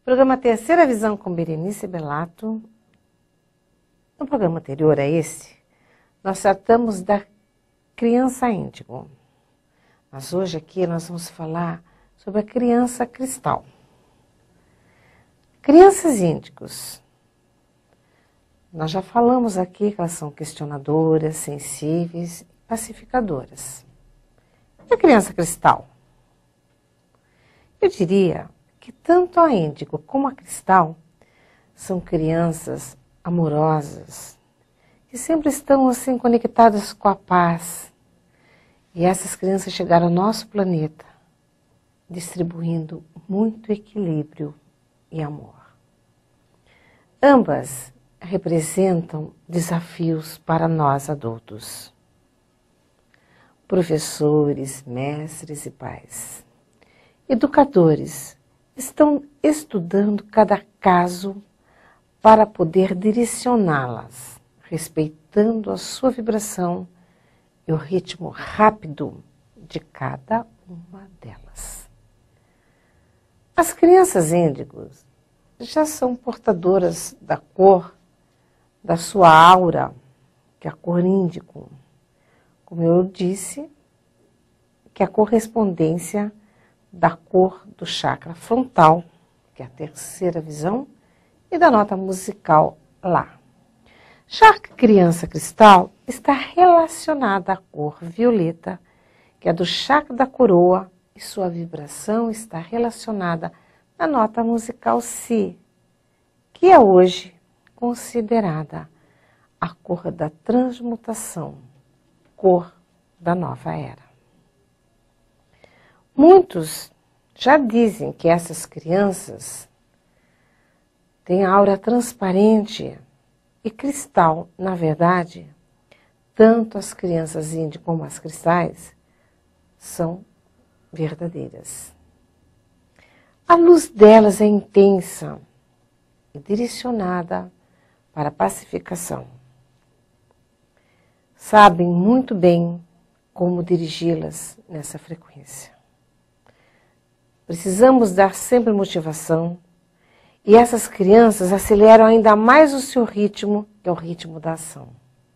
Programa Terceira Visão com Berenice Bellato. No programa anterior a esse, nós tratamos da criança índigo. Mas hoje aqui nós vamos falar sobre a criança cristal. Crianças índigos. Nós já falamos aqui que elas são questionadoras, sensíveis e pacificadoras. E a criança cristal? Eu diria que tanto a índigo como a cristal são crianças amorosas, que sempre estão assim conectadas com a paz. E essas crianças chegaram ao nosso planeta distribuindo muito equilíbrio e amor. Ambas representam desafios para nós adultos, professores, mestres e pais. Educadores estão estudando cada caso para poder direcioná-las, respeitando a sua vibração e o ritmo rápido de cada uma delas. As crianças índigos já são portadoras da cor, da sua aura, que é a cor índigo. Como eu disse, que é a correspondência da cor do chakra frontal, que é a terceira visão, e da nota musical lá. Já a criança cristal está relacionada à cor violeta, que é do chakra da coroa, e sua vibração está relacionada à nota musical Si, que é hoje considerada a cor da transmutação, cor da nova era. Muitos já dizem que essas crianças têm a aura transparente e cristal. Na verdade, tanto as crianças índigo como as cristais são verdadeiras. A luz delas é intensa e direcionada para a pacificação. Sabem muito bem como dirigi-las nessa frequência. Precisamos dar sempre motivação e essas crianças aceleram ainda mais o seu ritmo, que é o ritmo da ação.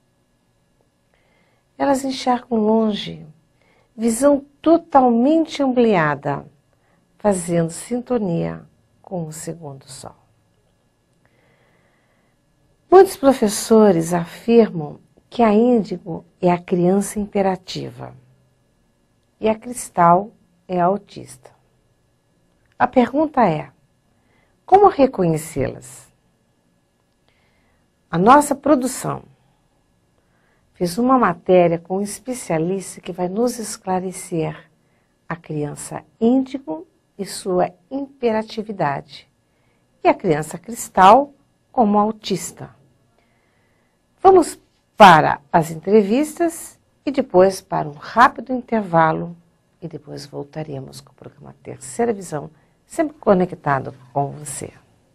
Elas enxergam longe, visão totalmente ampliada, fazendo sintonia com o segundo sol. Muitos professores afirmam que a índigo é a criança imperativa e a cristal é a autista. A pergunta é: como reconhecê-las? A nossa produção fez uma matéria com um especialista que vai nos esclarecer a criança índigo e sua imperatividade, e a criança cristal como autista. Vamos para as entrevistas e depois para um rápido intervalo e depois voltaremos com o programa Terceira Visão, sempre conectado com você.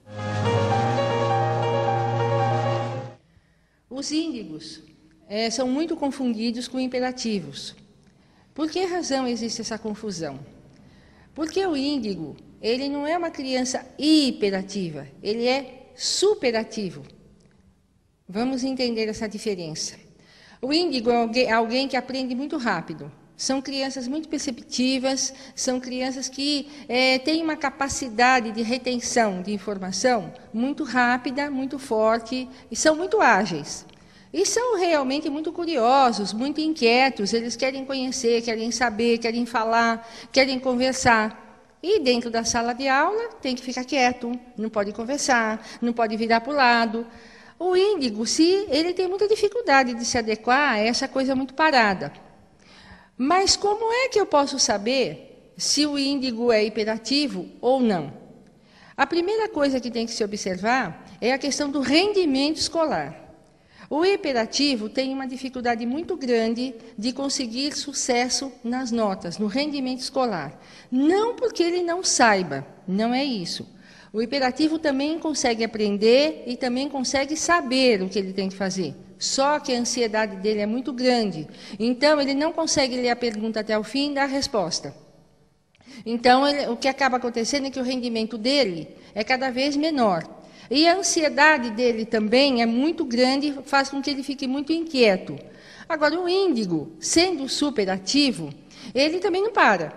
Os índigos são muito confundidos com imperativos. Por que razão existe essa confusão? Porque o índigo, ele não é uma criança hiperativa, ele é superativo. Vamos entender essa diferença. O índigo é alguém que aprende muito rápido. São crianças muito perceptivas, são crianças que têm uma capacidade de retenção de informação muito rápida, muito forte, e são muito ágeis. E são realmente muito curiosos, muito inquietos, eles querem conhecer, querem saber, querem falar, querem conversar. E dentro da sala de aula tem que ficar quieto, não pode conversar, não pode virar para o lado. O índigo, ele tem muita dificuldade de se adequar a essa coisa muito parada. Mas como é que eu posso saber se o índigo é hiperativo ou não? A primeira coisa que tem que se observar é a questão do rendimento escolar. O hiperativo tem uma dificuldade muito grande de conseguir sucesso nas notas, no rendimento escolar. Não porque ele não saiba, não é isso. O hiperativo também consegue aprender e também consegue saber o que ele tem que fazer. Só que a ansiedade dele é muito grande. Então, ele não consegue ler a pergunta até o fim e dar a resposta. Então, o que acaba acontecendo é que o rendimento dele é cada vez menor. E a ansiedade dele também é muito grande, faz com que ele fique muito inquieto. Agora, o índigo, sendo superativo, ele também não para.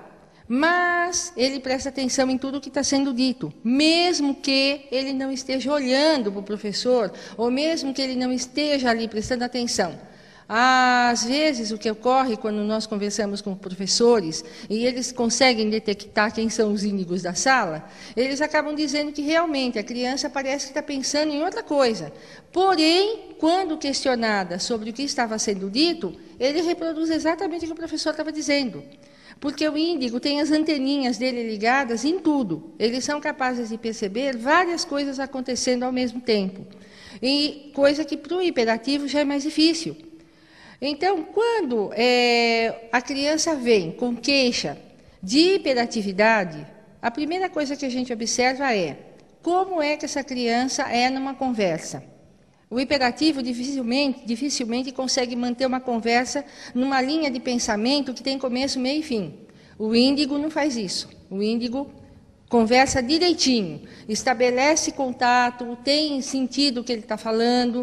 Mas ele presta atenção em tudo que está sendo dito, mesmo que ele não esteja olhando para o professor, ou mesmo que ele não esteja ali prestando atenção. Às vezes, o que ocorre quando nós conversamos com professores e eles conseguem detectar quem são os índigos da sala, eles acabam dizendo que realmente a criança parece que está pensando em outra coisa. Porém, quando questionada sobre o que estava sendo dito, ele reproduz exatamente o que o professor estava dizendo. Porque o índigo tem as anteninhas dele ligadas em tudo. Eles são capazes de perceber várias coisas acontecendo ao mesmo tempo. E coisa que para o hiperativo já é mais difícil. Então, quando a criança vem com queixa de hiperatividade, a primeira coisa que a gente observa é como é que essa criança é numa conversa. O hiperativo dificilmente consegue manter uma conversa numa linha de pensamento que tem começo, meio e fim. O índigo não faz isso. O índigo conversa direitinho, estabelece contato, tem sentido o que ele está falando.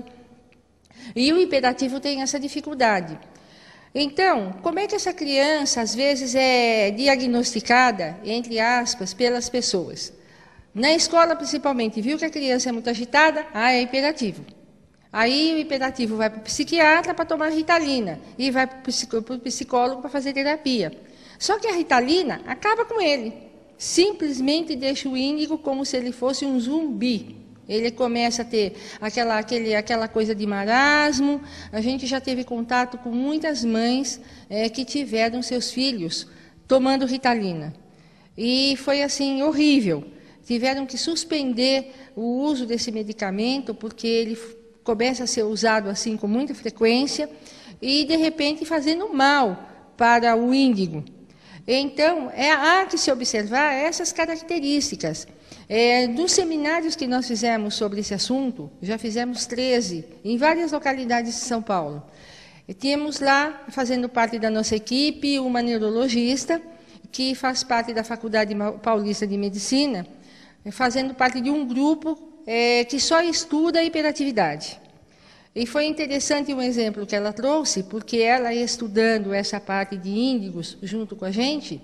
E o hiperativo tem essa dificuldade. Então, como é que essa criança, às vezes, é diagnosticada, entre aspas, pelas pessoas? Na escola, principalmente, viu que a criança é muito agitada? É hiperativo. Aí o hiperativo vai para o psiquiatra para tomar Ritalina e vai para o psicólogo para fazer terapia. Só que a Ritalina acaba com ele. Simplesmente deixa o índigo como se ele fosse um zumbi. Ele começa a ter aquela coisa de marasmo. A gente já teve contato com muitas mães que tiveram seus filhos tomando Ritalina. E foi assim, horrível. Tiveram que suspender o uso desse medicamento, porque ele começa a ser usado assim com muita frequência e, de repente, fazendo mal para o índigo. Então, há que se observar essas características. Dos seminários que nós fizemos sobre esse assunto, já fizemos 13, em várias localidades de São Paulo. Tínhamos lá, fazendo parte da nossa equipe, uma neurologista, que faz parte da Faculdade Paulista de Medicina, fazendo parte de um grupo que só estuda a hiperatividade. E foi interessante um exemplo que ela trouxe, porque ela, estudando essa parte de índigos junto com a gente,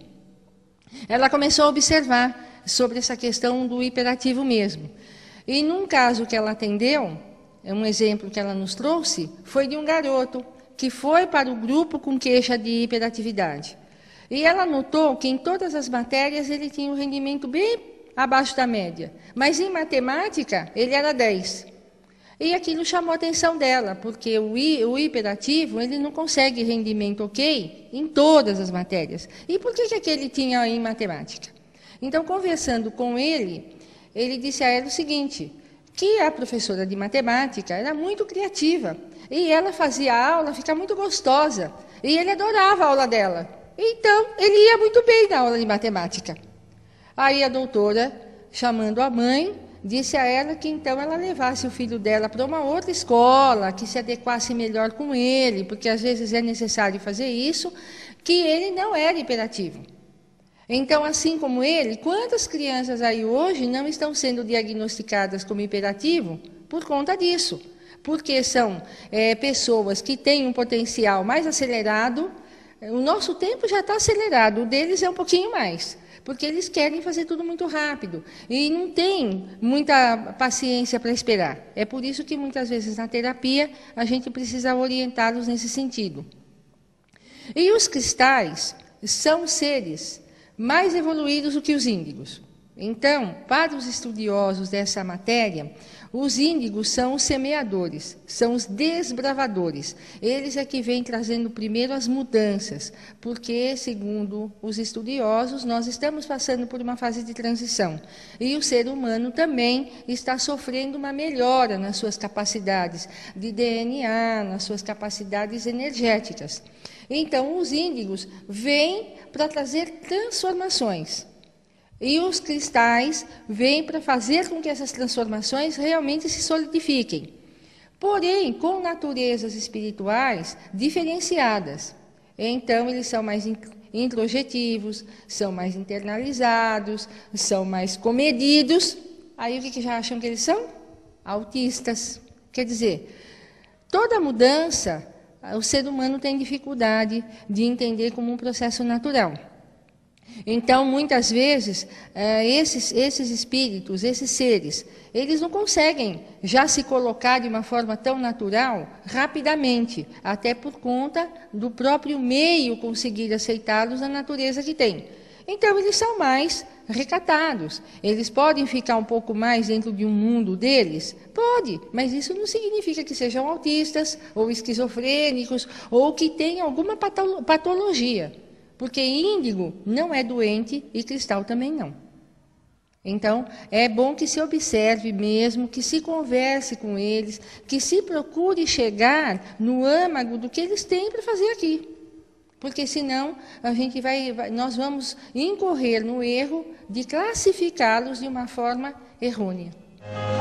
ela começou a observar sobre essa questão do hiperativo mesmo. E num caso que ela atendeu, um exemplo que ela nos trouxe, foi de um garoto que foi para o grupo com queixa de hiperatividade. E ela notou que em todas as matérias ele tinha um rendimento bem abaixo da média, mas em matemática ele era 10. E aquilo chamou a atenção dela, porque o hiperativo ele não consegue rendimento ok em todas as matérias. E por que aquele tinha em matemática? Então, conversando com ele, ele disse a ela o seguinte, que a professora de matemática era muito criativa, e ela fazia a aula ficar muito gostosa, e ele adorava a aula dela. Então, ele ia muito bem na aula de matemática. Aí a doutora, chamando a mãe, disse a ela que então ela levasse o filho dela para uma outra escola, que se adequasse melhor com ele, porque às vezes é necessário fazer isso, que ele não era hiperativo. Então, assim como ele, quantas crianças aí hoje não estão sendo diagnosticadas como hiperativo por conta disso? Porque são pessoas que têm um potencial mais acelerado. O nosso tempo já está acelerado, o deles é um pouquinho mais, porque eles querem fazer tudo muito rápido e não tem muita paciência para esperar. É por isso que muitas vezes na terapia a gente precisa orientá-los nesse sentido. E os cristais são seres mais evoluídos do que os índigos. Então, para os estudiosos dessa matéria, os índigos são os semeadores, são os desbravadores. Eles é que vêm trazendo primeiro as mudanças, porque, segundo os estudiosos, nós estamos passando por uma fase de transição. E o ser humano também está sofrendo uma melhora nas suas capacidades de DNA, nas suas capacidades energéticas. Então, os índigos vêm para trazer transformações. E os cristais vêm para fazer com que essas transformações realmente se solidifiquem. Porém, com naturezas espirituais diferenciadas. Então, eles são mais introjetivos, são mais internalizados, são mais comedidos. Aí o que já acham que eles são? Autistas. Quer dizer, toda mudança, o ser humano tem dificuldade de entender como um processo natural. Então, muitas vezes, esses espíritos, esses seres, eles não conseguem já se colocar de uma forma tão natural rapidamente, até por conta do próprio meio conseguir aceitá-los na natureza que tem. Então, eles são mais recatados. Eles podem ficar um pouco mais dentro de um mundo deles? Pode, mas isso não significa que sejam autistas, ou esquizofrênicos, ou que tenham alguma patologia. Porque índigo não é doente e cristal também não. Então, é bom que se observe mesmo, que se converse com eles, que se procure chegar no âmago do que eles têm para fazer aqui. Porque senão nós vamos incorrer no erro de classificá-los de uma forma errônea.